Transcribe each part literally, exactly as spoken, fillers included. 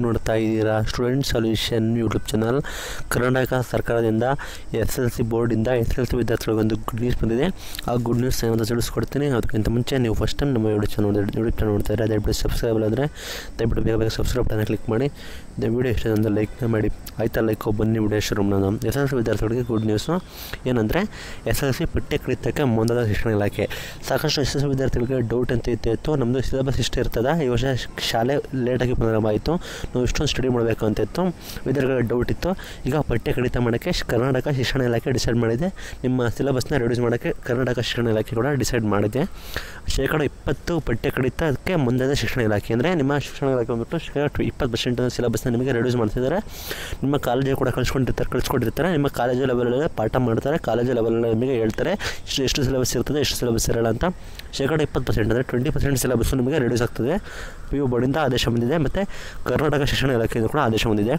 ನೋಡ್ತಾ ಇದ್ದೀರಾ student solution YouTube channel. Karnataka ಸರ್ಕಾರದಿಂದ ಎಸ್ ಎಲ್ ಸಿ ಬೋರ್ಡಿಂದ ಎಸ್ ಎಲ್ ಸಿ ವಿದ್ಯಾರ್ಥಿಗಳಿಗೆ ಒಂದು ಗುಡ್ ನ್ಯೂಸ್ ಬಂದಿದೆ. ಆ ಗುಡ್ ನ್ಯೂಸ್ ಏನಂತ ತಿಳಿಸ್ಕೊಡ್ತೀನಿ. ಅದಕ್ಕಿಂತ ಮುಂಚೆ ನೀವು ಫಸ್ಟ್ ಟೈಮ್ ನಮ್ಮ ಯೂಟ್ಯೂಬ್ ಚಾನಲ್ ಯೂಟ್ಯೂಬ್ ಚಾನಲ್ ನೋಡ್ತಾ ಇದ್ದಾರೆ, ದಯವಿಟ್ಟು ಸಬ್ಸ್ಕ್ರೈಬ್ ಆದರೆ ದಯವಿಟ್ಟು ಬೇಗ ಬೇಗ ಸಬ್ಸ್ಕ್ರೈಬ್ ಬಟನ್ ಕ್ಲಿಕ್ ಮಾಡಿ. ವಿಡಿಯೋ ಇಷ್ಟ ಅಂದರೆ ಲೈಕ್ನ ಮಾಡಿ. ಆಯ್ತಾ, ಲೈಕ್ ಬನ್ನಿ ವಿಡಿಯೋ ಶುರು ಮಾಡೋಣ. ಎಸ್ ಎಲ್ ಸಿ ವಿದ್ಯಾರ್ಥಿಗಳಿಗೆ ಗುಡ್ ನ್ಯೂಸು ಏನಂದರೆ, ಎಸ್ ಎಲ್ ಸಿ ಪಠ್ಯ ಕಲಿತಕ್ಕೆ ಮುಂದಾದ ಶಿಕ್ಷಣ ಇಲಾಖೆ ಸಾಕಷ್ಟು ಎಸ್ ಎಲ್ ಸಿ ವಿದ್ಯಾರ್ಥಿಗಳಿಗೆ ಡೌಟ್ ಅಂತ ಇತ್ತು. ನಮ್ಮದು ಸಿಲೆಬಸ್ ಇಷ್ಟ ಇರ್ತದೆ, ಈ ವರ್ಷ ಶಾಲೆ ಲೇಟಾಗಿ ಪ್ರಾರಂಭ ಆಯಿತು, ನಾವು ಇಷ್ಟೊಂದು ಸ್ಟಡಿ ಮಾಡಬೇಕು ಅಂತಿತ್ತು, ವಿದ್ಯಾರ್ಥಿಗಳಿಗೆ ಡೌಟ್ ಇತ್ತು. ಈಗ ಪಠ್ಯ ಕಡಿತ ಮಾಡೋಕ್ಕೆ ಕರ್ನಾಟಕ ಶಿಕ್ಷಣ ಇಲಾಖೆ ಡಿಸೈಡ್ ಮಾಡಿದೆ. ನಿಮ್ಮ ಸಿಲೆಬಸ್ನ ರೆಡ್ಯೂಸ್ ಮಾಡೋಕ್ಕೆ ಕರ್ನಾಟಕ ಶಿಕ್ಷಣ ಇಲಾಖೆ ಕೂಡ ಡಿಸೈಡ್ ಮಾಡಿದೆ. ಶೇಕಡ ಇಪ್ಪತ್ತು ಪಠ್ಯ ಕಡಿತಕ್ಕೆ ಮುಂದಾದ ಶಿಕ್ಷಣ ಇಲಾಖೆ ಅಂದರೆ ನಿಮ್ಮ ಶಿಕ್ಷಣ ಇಲಾಖೆ ಬಂದುಬಿಟ್ಟು ಶೇಕಡ ಇಪ್ಪತ್ತು ಪರ್ಸೆಂಟ್ ಸಿಲೆಬಸ್ನ ನಿಮಗೆ ರೆಡ್ಯೂಸ್ ಮಾಡ್ತಿದ್ದಾರೆ. ನಿಮ್ಮ ಕಾಲೇಜಿಗೆ ಕೂಡ ಕಳಿಸ್ಕೊಂಡಿರ್ತಾರೆ ಕಳಿಸ್ಕೊಂಡಿರ್ತಾರೆ ನಿಮ್ಮ ಕಾಲೇಜು ಲೆವೆಲಲ್ಲೇ ಪಾಠ ಮಾಡ್ತಾರೆ, ಕಾಲೇಜು ಲೆವೆಲಲ್ಲಿ ನಿಮಗೆ ಹೇಳ್ತಾರೆ ಇಷ್ಟು ಎಷ್ಟು ಸಿಲೆಬಸ್ ಇರ್ತದೆ, ಎಷ್ಟು ಸಿಲೆಬಸ್ ಇರೋಲ್ಲ ಅಂತ. ಶೇಕಡ ಇಪ್ಪತ್ತು ಪರ್ಸೆಂಟ್ ಅಂದರೆ ಟ್ವೆಂಟಿ ಪರ್ಸೆಂಟ್ ಸಿಲೆಬಸ್ಸು ನಿಮಗೆ ರೆಡ್ಯೂಸ್ ಆಗ್ತದೆ. ಪಿ ಯು ಬೋರ್ಡಿಂದ ಆದೇಶ ಬಂದಿದೆ, ಮತ್ತು ಕರ್ನಾಟಕ ಶಿಕ್ಷಣ ಇಲಾಖೆಯಿಂದ ಕೂಡ ಆದೇಶ ಬಂದಿದೆ.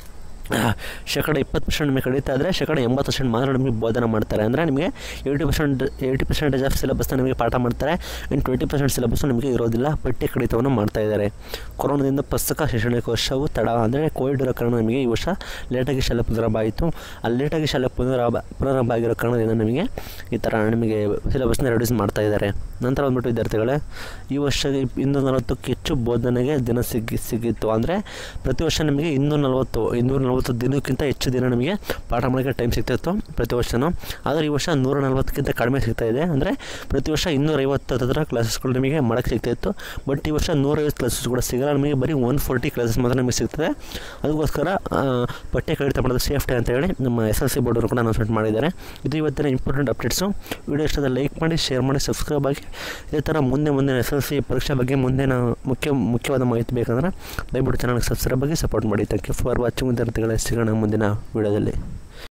ಶೇಕಡ ಇಪ್ಪತ್ತು ಪರ್ಸೆಂಟ್ ನಿಮಗೆ ಕಡಿತ ಆದರೆ ಶೇಕಡ ಎಂಬತ್ತು ಪರ್ಸೆಂಟ್ ಮಾತ್ರ ನಿಮಗೆ ಬೋಧನೆ ಮಾಡ್ತಾರೆ. ಅಂದರೆ ನಿಮಗೆ eighty percent eighty percentage of ಸಿಲೆಬಸ್ನ ನಿಮಗೆ ಪಾಠ ಮಾಡ್ತಾರೆ, ಇನ್ನು ಟ್ವೆಂಟಿ ಪರ್ಸೆಂಟ್ ಸಿಲೆಬಸ್ಸು ನಿಮಗೆ ಇರೋದಿಲ್ಲ. ಪಠ್ಯ ಕಡಿತವನ್ನು ಮಾಡ್ತಾಯಿದ್ದಾರೆ. ಕೊರೋನಾದಿಂದ ಪುಸ್ತಕ ಶೈಕ್ಷಣಿಕ ವರ್ಷವು ತಡ ಅಂದರೆ ಕೋವಿಡ್ ಇರೋ ಕಾರಣ ನಿಮಗೆ ಈ ವರ್ಷ ಲೇಟಾಗಿ ಶಾಲೆ ಪುನರಾರಂಭ ಆಯಿತು. ಆ ಲೇಟಾಗಿ ಶಾಲೆ ಪುನರಾರಂಭ ಪುನರಾರಂಭ ಆಗಿರೋ ಕಾರಣದಿಂದ ನಿಮಗೆ ಈ ಥರ ನಿಮಗೆ ಸಿಲೆಬಸ್ನ ರೆಡ್ಯೂಸ್ ಮಾಡ್ತಾಯಿದ್ದಾರೆ. ನಂತರ ಬಂದ್ಬಿಟ್ಟು ವಿದ್ಯಾರ್ಥಿಗಳೇ, ಈ ವರ್ಷ ಇನ್ನೂರ ನಲವತ್ತಕ್ಕೂ ಹೆಚ್ಚು ಬೋಧನೆಗೆ ದಿನ ಸಿಗಿ ಸಿಗಿತ್ತು ಅಂದರೆ ಪ್ರತಿ ವರ್ಷ ನಿಮಗೆ ಇನ್ನೂರ ನಲವತ್ತು ಇನ್ನೂರ ನಲವತ್ತು ದಿನಕ್ಕಿಂತ ಹೆಚ್ಚು ದಿನ ನಿಮಗೆ ಪಾಠ ಮಾಡೋಕ್ಕೆ ಟೈಮ್ ಸಿಗ್ತಾಯಿತ್ತು ಪ್ರತಿ ವರ್ಷವೂ. ಆದರೆ ಈ ವರ್ಷ ನೂರ ನಲ್ವತ್ತಕ್ಕಿಂತ ಕಡಿಮೆ ಸಿಗ್ತಾಯಿದೆ. ಅಂದರೆ ಪ್ರತಿ ವರ್ಷ ಇನ್ನೂರೈವತ್ತು ಹತ್ತಿರ ಕ್ಲಾಸಸ್ಗಳು ನಿಮಗೆ ಮಾಡೋಕ್ಕೆ ಸಿಗ್ತಾಯಿತ್ತು. ಬಟ್ ಈ ವರ್ಷ ನೂರೈವತ್ತು ಕ್ಲಾಸಸ್ ಕೂಡ ಸಿಗಲ್ಲ, ನಿಮಗೆ ಬರೀ ಒನ್ ಫೋರ್ಟಿ ಕ್ಲಾಸಸ್ ಮಾತ್ರ ನಿಮಗೆ ಸಿಗ್ತದೆ. ಅದಕ್ಕೋಸ್ಕರ ಪಠ್ಯ ಕಡಿತ ಮಾಡೋದು ಸೇಫ್ಟಿ ಅಂತ ಹೇಳಿ ನಮ್ಮ ಎಸ್ ಎಲ್ ಸಿ ಬೋರ್ಡನ್ನು ಕೂಡ ಅನೌನ್ಸ್ಮೆಂಟ್ ಮಾಡಿದ್ದಾರೆ. ಇದು ಇವತ್ತಿನ ಇಂಪಾರ್ಟೆಂಟ್ ಅಪ್ಡೇಟ್ಸು. ವಿಡಿಯೋ ಇಷ್ಟದ ಲೈಕ್ ಮಾಡಿ, ಶೇರ್ ಮಾಡಿ, ಸಬ್ಸ್ಕ್ರೈಬ್ ಆಗಿ. ಇದೇ ಥರ ಮುಂದೆ ಮುಂದೆ ಎಸ್ ಎಲ್ ಸಿ ಪರೀಕ್ಷೆ ಬಗ್ಗೆ ಮುಂದೆ ನಾವು ಮುಖ್ಯ ಮುಖ್ಯವಾದ ಮಾಹಿತಿ ಬೇಕಂದ್ರೆ ದಯವಿಟ್ಟು ಚಾನಲ್ಗೆ ಸಬ್ಸ್ಕ್ರೈಬ್ ಆಗಿ ಸಪೋರ್ಟ್ ಮಾಡಿ. ಥ್ಯಾಂಕ್ ಯು ಫಾರ್ ವಾಚಿಂಗ್ ವಿದ್ಯಾರ್ಥಿಗಳೇ. ಸಿಗೋಣ ಮುಂದಿನ ವಿಡಿಯೋದಲ್ಲಿ.